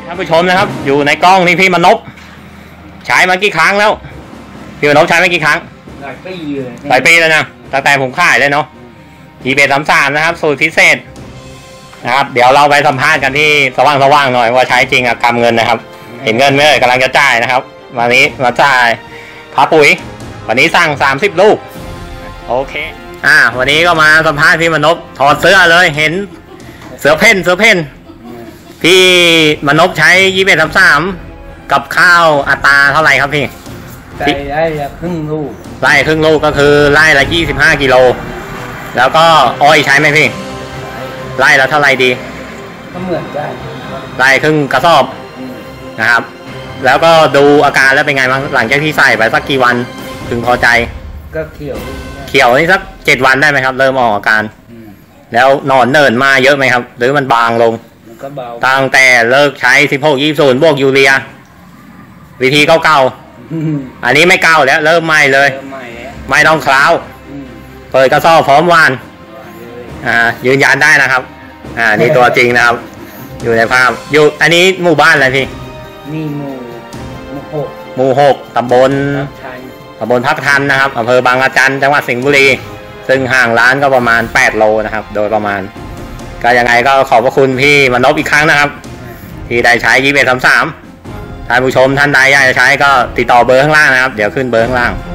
ท่านผู้ชมนะครับอยู่ในกล้องนี่พี่มนพใช้มากี่ครั้งแล้วพี่มนพใช้มากี่ครั้งหลายปีเลยหลายปีแล้วนะตั้งแต่ผมขายเลยเนาะEP33นะครับสูตรพิเศษนะครับเดี๋ยวเราไปสัมภาษณ์กันที่สว่างหน่อยว่าใช้จริงอะกำเงินนะครับเห็นเงินไหมกำลังจะจ่ายนะครับวันนี้มาจ่ายพาปุ๋ยวันนี้สั่ง30 ลูกโอเควันนี้ก็มาสัมภาษณ์พี่มนพถอดเสื้อเลยเห็นเสือเพ่นพี่มนพใช้2133กับข้าวอัตราเท่าไหร่ครับพี่ไร่ละครึ่งลูกไร่ครึ่งลูกก็คือไร่ละ25 กิโลแล้วก็อ้อยใช้ไหมพี่ไร่ละเท่าไหร่ดีก็เหมือนกันไร่ครึ่งกระสอบนะครับแล้วก็ดูอาการแล้วเป็นไงบ้างหลังจากที่ใส่ไปสักกี่วันถึงพอใจก็เขียวนี่สัก7 วันได้ไหมครับเริ่มออกอาการแล้วนอนเนินมาเยอะไหมครับหรือมันบางลงก็เบาตั้งแต่เลิกใช้16-20บวกยูเรียวิธีเก่าๆอันนี้ไม่เก่าแล้วเริ่มใหม่เลยไม่ต้องคล้าวเปิดกระสอบพร้อมวานยืนยันได้นะครับนี่ตัวจริงนะครับอยู่ในภาพอยู่อันนี้หมู่บ้านอะไรพี่นี่หมู่6ตำบลพักทันนะครับอำเภอบางระจันจังหวัดสิงห์บุรีซึ่งห่างร้านก็ประมาณ8 โลนะครับโดยประมาณก็ยังไงก็ขอบพระคุณพี่มนพอีกครั้งนะครับที่ได้ใช้2133ท่านผู้ชมท่านใดอยากจะใช้ก็ติดต่อเบอร์ข้างล่างนะครับเดี๋ยวขึ้นเบอร์ข้างล่าง